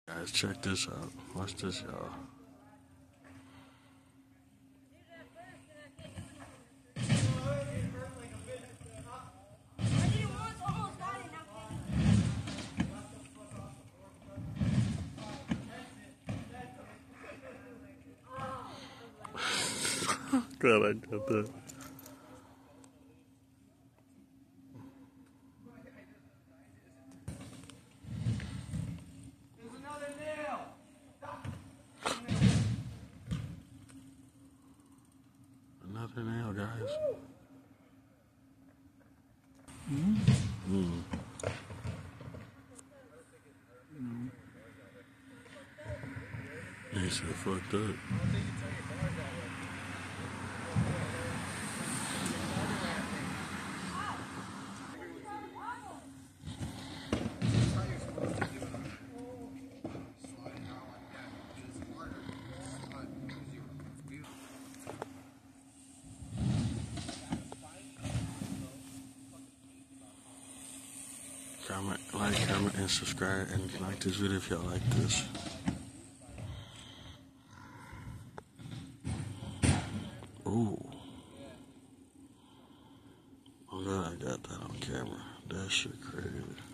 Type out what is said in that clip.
Guys, check this out. Watch this, y'all. God, I got that. Another nail, guys. They said fucked up. Comment, and subscribe, and like this video if y'all like this. Ooh. I'm glad I got that on camera. That shit crazy.